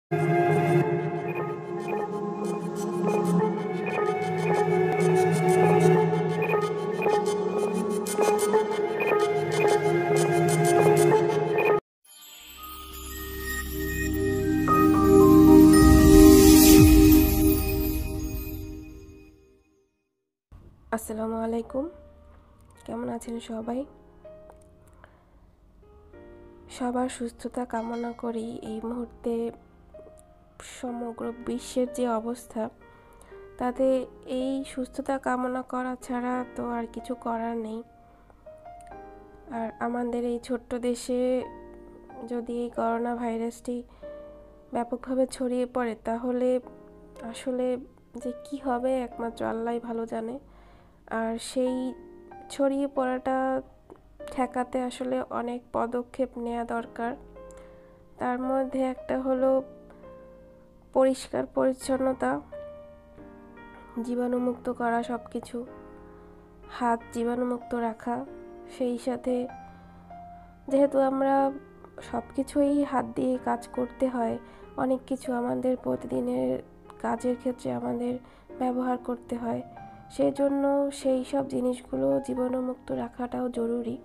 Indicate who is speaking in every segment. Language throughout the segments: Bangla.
Speaker 1: আসসালামু আলাইকুম, কেমন আছেন সবাই? সবার সুস্থতা কামনা করি। এই মুহূর্তে সমগ্র বিশ্বের যে অবস্থা, তাতে এই সুস্থতা কামনা করা ছাড়া তো আর কিছু করার নেই। আর আমাদের এই ছোট্ট দেশে যদি এই করোনা ভাইরাসটি ব্যাপকভাবে ছড়িয়ে পড়ে, তাহলে আসলে যে কি হবে একমাত্র আল্লাহই ভালো জানে। আর সেই ছড়িয়ে পড়াটা ঠেকাতে আসলে অনেক পদক্ষেপ নেওয়া দরকার। তার মধ্যে একটা হলো পরিষ্কার পরিচ্ছন্নতা, জীবাণুমুক্ত করা সব কিছু, হাত জীবাণুমুক্ত রাখা। সেই সাথে যেহেতু আমরা সব কিছুই হাত দিয়ে কাজ করতে হয়, অনেক কিছু আমাদের প্রতিদিনের কাজের ক্ষেত্রে আমাদের ব্যবহার করতে হয়, সেই জন্য সেই সব জিনিসগুলো জীবাণুমুক্ত রাখাটাও জরুরি।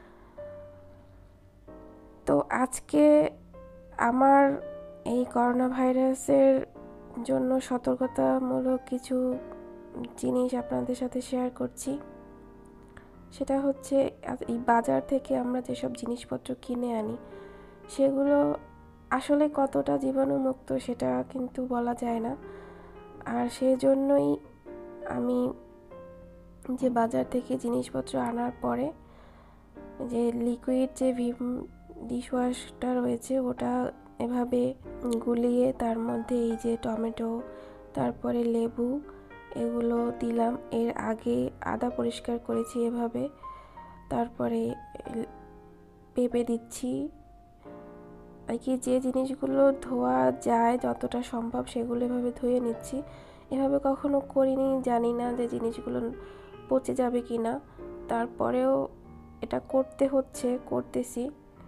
Speaker 1: তো আজকে আমার এই করোনা ভাইরাসের জন্য সতর্কতামূলক কিছু জিনিস আপনাদের সাথে শেয়ার করছি। সেটা হচ্ছে, এই বাজার থেকে আমরা যেসব জিনিসপত্র কিনে আনি, সেগুলো আসলে কতটা জীবাণুমুক্ত সেটা কিন্তু বলা যায় না। আর সেই জন্যই আমি যে বাজার থেকে জিনিসপত্র আনার পরে যে লিকুইড যে ভিম ডিশওয়াশটা রয়েছে, ওটা এভাবে গুলিয়ে তার মধ্যে এই যে টমেটো, তারপরে লেবু, এগুলো দিলাম। এর আগে আদা পরিষ্কার করেছি এভাবে, তারপরে পেঁপে দিচ্ছি। আর কি যে জিনিসগুলো ধোয়া যায় যতটা সম্ভব সেগুলো এভাবে ধুয়ে নিচ্ছি। এভাবে কখনো করিনি, জানি না যে জিনিসগুলো পচে যাবে কি না, তারপরেও এটা করতেছি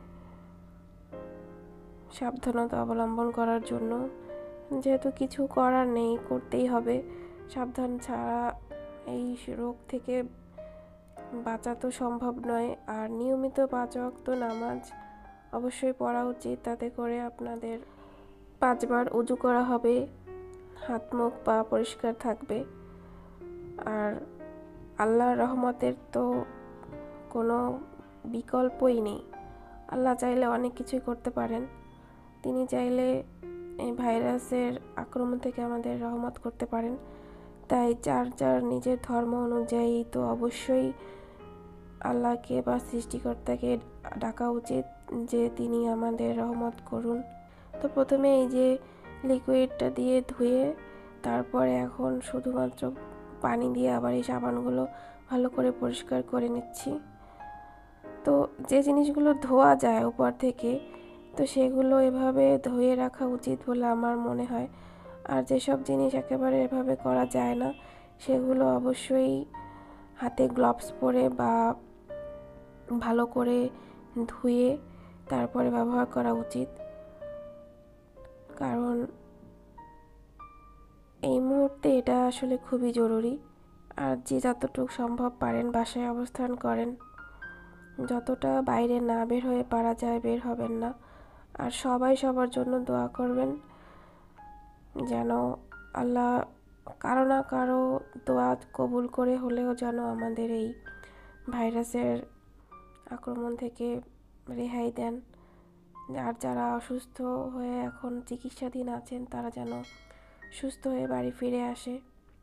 Speaker 1: সাবধানতা অবলম্বন করার জন্য। যেহেতু কিছু করার নেই, করতেই হবে। সাবধান ছাড়া এই রোগ থেকে বাঁচা তো সম্ভব নয়। আর নিয়মিত 5 ওয়াক্ত নামাজ অবশ্যই পড়া উচিত, তাতে করে আপনাদের 5 বার উযু করা হবে, হাত মুখ পা পরিষ্কার থাকবে। আর আল্লাহর রহমতের তো কোনো বিকল্পই নেই। আল্লাহ চাইলে অনেক কিছুই করতে পারেন। তিনি চাইলে এই ভাইরাসের আক্রমণ থেকে আমাদের রহমত করতে পারেন। তাই যার নিজের ধর্ম অনুযায়ী তো অবশ্যই আল্লাহকে বা সৃষ্টিকর্তাকে ডাকা উচিত যে তিনি আমাদের রহমত করুন। তো প্রথমে এই যে লিকুইডটা দিয়ে ধুয়ে, তারপরে এখন শুধুমাত্র পানি দিয়ে আবার এই সাবানগুলো ভালো করে পরিষ্কার করে নিচ্ছি। তো যে জিনিসগুলো ধোয়া যায় উপর থেকে, তো সেগুলো এভাবে ধুয়ে রাখা উচিত বলে আমার মনে হয়। আর যেসব জিনিস একেবারে এভাবে করা যায় না, সেগুলো অবশ্যই হাতে গ্লাভস পরে বা ভালো করে ধুয়ে তারপরে ব্যবহার করা উচিত। কারণ এই মুহূর্তে এটা আসলে খুবই জরুরি। আর যে যতটুকু সম্ভব পারেন বাসায় অবস্থান করেন, যতটা বাইরে না বের হয়ে পারা যায় বের হবেন না। আর সবাই সবার জন্য দোয়া করবেন যেন আল্লাহ কারো না কারো দোয়া কবুল করে হলেও যেন আমাদের এই ভাইরাসের আক্রমণ থেকে রেহাই দেন। আর যারা অসুস্থ হয়ে এখন চিকিৎসাধীন আছেন, তারা যেন সুস্থ হয়ে বাড়ি ফিরে আসে,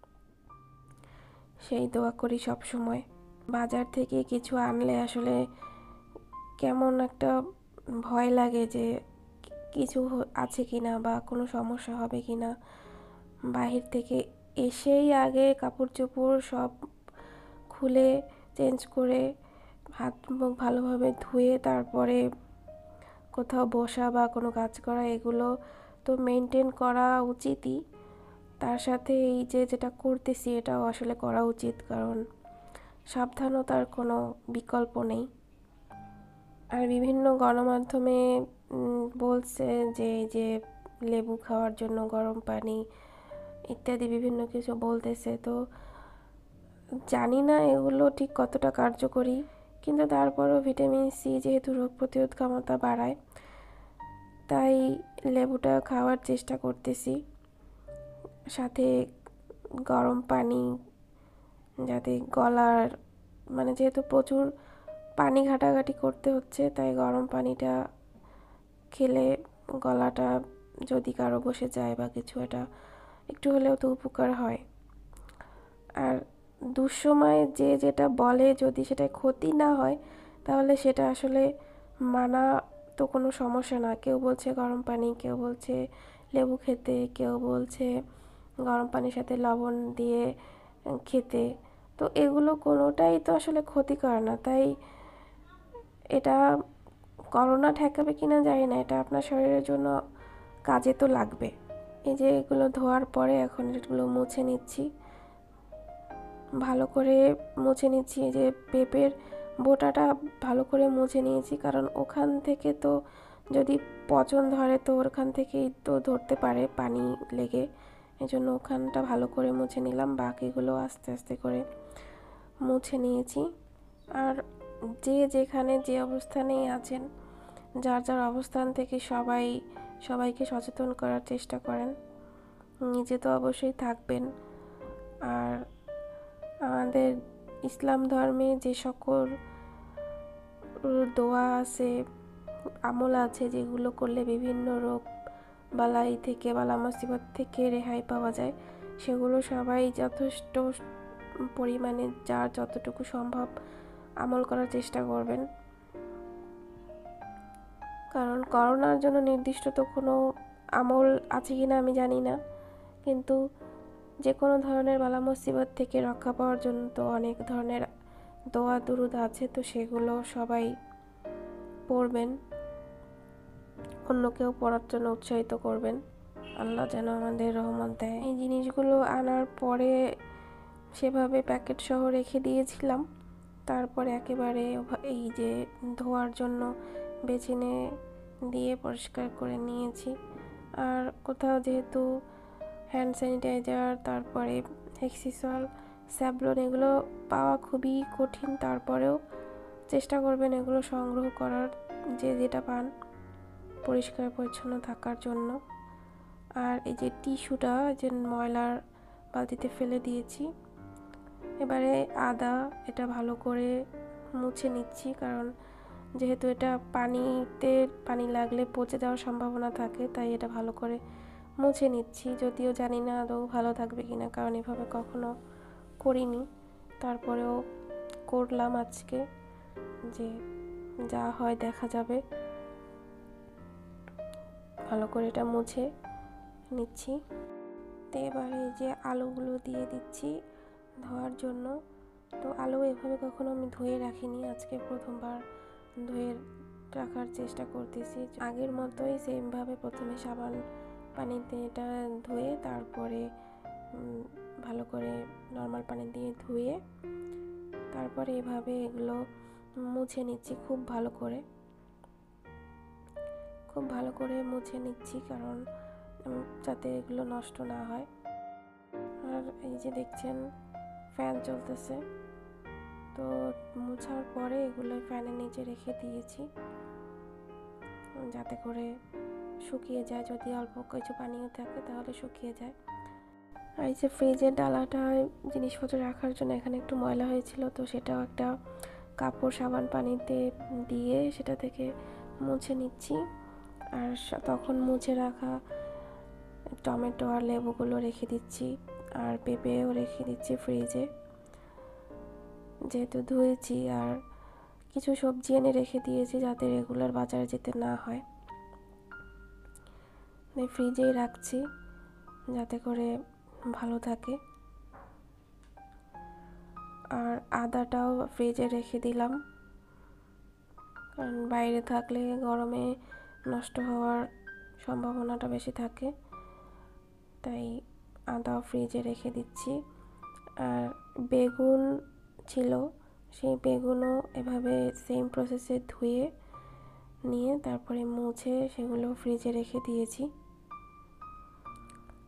Speaker 1: সেই দোয়া করি সব সময়। বাজার থেকে কিছু আনলে আসলে কেমন একটা ভয় লাগে যে কিছু আছে কিনা বা কোনো সমস্যা হবে কিনা। বাহির থেকে এসেই আগে কাপড় চোপড় সব খুলে চেঞ্জ করে হাত মুখ ভালোভাবে ধুয়ে তারপরে কোথাও বসা বা কোনো কাজ করা, এগুলো তো মেনটেন করা উচিতই। তার সাথে এই যে যেটা করতেছি এটাও আসলে করা উচিত, কারণ সাবধানতার কোনো বিকল্প নেই। আর বিভিন্ন গণমাধ্যমে বলছে যে লেবু খাওয়ার জন্য গরম পানি ইত্যাদি বিভিন্ন কিছু বলতেছে। তো জানি না এগুলো ঠিক কতটা কার্যকরী, কিন্তু তারপরও ভিটামিন সি যেহেতু রোগ প্রতিরোধ ক্ষমতা বাড়ায়, তাই লেবুটা খাওয়ার চেষ্টা করতেছি। সাথে গরম পানি, যাতে গলার যেহেতু প্রচুর পানি ঘাটাঘাটি করতে হচ্ছে, তাই গরম পানিটা খেলে গলাটা যদি কারো বসে যায় বা কিছু, এটা একটু হলেও তো উপকার হয়। আর দুঃসময়ে যে যেটা বলে যদি সেটা ক্ষতি না হয়, তাহলে সেটা আসলে মানা তো কোনো সমস্যা না। কেউ বলছে গরম পানি, কেউ বলছে লেবু খেতে, কেউ বলছে গরম পানির সাথে লবণ দিয়ে খেতে। তো এগুলো কোনোটাই তো আসলে ক্ষতিকর না। তাই এটা করোনা ঠেকাবে কিনা জানি না, এটা আপনার শরীরের জন্য কাজে তো লাগবে। এই যে এগুলো ধোয়ার পরে এখন এগুলো মুছে নিচ্ছি, ভালো করে মুছে নিচ্ছি। এই যে পেঁপের বোটাটা ভালো করে মুছে নিয়েছি, কারণ ওখান থেকে তো যদি পচন ধরে তো ওখান থেকেই তো ধরতে পারে পানি লেগে। এই জন্য ওখানটা ভালো করে মুছে নিলাম, বাকিগুলো আস্তে আস্তে করে মুছে নিয়েছি। আর যে যেখানে যে অবস্থানেই আছেন, যার যার অবস্থান থেকে সবাইকে সচেতন করার চেষ্টা করেন। নিজে তো অবশ্যই থাকবেন। আর আমাদের ইসলাম ধর্মে যে সকল দোয়া আছে, আমল আছে, যেগুলো করলে বিভিন্ন রোগ বালাই থেকে, বালা মুসিবত থেকে রেহাই পাওয়া যায়, সেগুলো সবাই যথেষ্ট পরিমাণে যার যতটুকু সম্ভব আমল করার চেষ্টা করবেন। কারণ করোনার জন্য নির্দিষ্ট তো কোনো আমল আছে কি না আমি জানি না, কিন্তু যে কোনো ধরনের বালা মুসিবত থেকে রক্ষা পাওয়ার জন্য তো অনেক ধরনের দোয়া দুরুদ আছে, তো সেগুলো সবাই পড়বেন, অন্যকেও পড়ার জন্য উৎসাহিত করবেন। আল্লাহ যেন আমাদের রহমত দেয়। এই জিনিসগুলো আনার পরে সেভাবে প্যাকেট সহ রেখে দিয়েছিলাম, তারপরে একেবারে এই যে ধোয়ার জন্য বেছিনে দিয়ে পরিষ্কার করে নিয়েছি। আর কোথাও যেহেতু হ্যান্ড স্যানিটাইজার, তারপরে হেক্সিসল, স্যাভলন এগুলো পাওয়া খুবই কঠিন, তারপরেও চেষ্টা করবেন এগুলো সংগ্রহ করার, যে যেটা পান পরিষ্কার পরিচ্ছন্ন থাকার জন্য। আর এই যে টিস্যুটা যে ময়লার বালতিতে ফেলে দিয়েছি, এবারে আদা এটা ভালো করে মুছে নিচ্ছি, কারণ যেহেতু এটা পানি লাগলে পচে যাওয়ার সম্ভাবনা থাকে, তাই এটা ভালো করে মুছে নিচ্ছি। যদিও জানি না আদৌ ভালো থাকবে কিনা, কারণ এভাবে কখনো করিনি, তারপরেও করলাম আজকে, যে যা হয় দেখা যাবে। ভালো করে এটা মুছে নিচ্ছি। তো এবারে যে আলুগুলো দিয়ে দিচ্ছি ধোয়ার জন্য। তো আলু এভাবে কখনো আমি ধুয়ে রাখিনি, আজকে প্রথমবার ধুয়ে রাখার চেষ্টা করতেছি। আগের মতোই সেমভাবে প্রথমে সাবান পানিতে এটা ধুয়ে, তারপরে ভালো করে নর্মাল পানি দিয়ে ধুয়ে, তারপরে এভাবে এগুলো মুছে নিচ্ছি খুব ভালো করে মুছে নিচ্ছি, কারণ যাতে এগুলো নষ্ট না হয়। আর এই যে দেখছেন ফ্যান চলতেছে, তো মুছার পরে এগুলো ফ্যানের নিচে রেখে দিয়েছি যাতে করে শুকিয়ে যায়, যদি অল্প কিছু পানিও থাকে তাহলে শুকিয়ে যায়। আর এই যে ফ্রিজের ডালাটায় জিনিসপত্র রাখার জন্য এখানে একটু ময়লা হয়েছিল, তো সেটাও একটা কাপড় সাবান পানিতে দিয়ে সেটা থেকে মুছে নিচ্ছি। আর তখন মুছে রাখা টমেটো আর লেবুগুলো রেখে দিচ্ছি, আর পেঁপেও রেখে দিচ্ছি ফ্রিজে, যেহেতু ধুয়েছি। আর কিছু সবজি এনে রেখে দিয়েছি যাতে রেগুলার বাজারে যেতে না হয়, ফ্রিজেই রাখছি যাতে করে ভালো থাকে। আর আদাটাও ফ্রিজে রেখে দিলাম, কারণ বাইরে থাকলে গরমে নষ্ট হওয়ার সম্ভাবনাটা বেশি থাকে, তাই আদাও ফ্রিজে রেখে দিচ্ছি। আর বেগুন ছিল, সেই বেগুনও এভাবে সেম প্রসেসে ধুয়ে নিয়ে তারপরে মুছে সেগুলো ফ্রিজে রেখে দিয়েছি।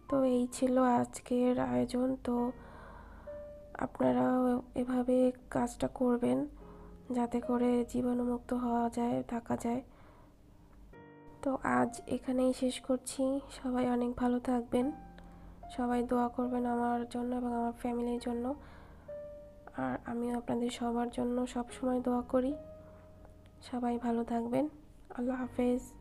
Speaker 1: তো এই ছিল আজকের আয়োজন। তো আপনারাও এভাবে কাজটা করবেন যাতে করে জীবাণুমুক্ত হওয়া যায়, থাকা যায়। তো আজ এখানেই শেষ করছি। সবাই অনেক ভালো থাকবেন, সবাই দোয়া করবেন আমার জন্য এবং আমার ফ্যামিলির জন্য। আর আমিও আপনাদের সবার জন্য সব সময় দোয়া করি। সবাই ভালো থাকবেন। আল্লাহ হাফেজ।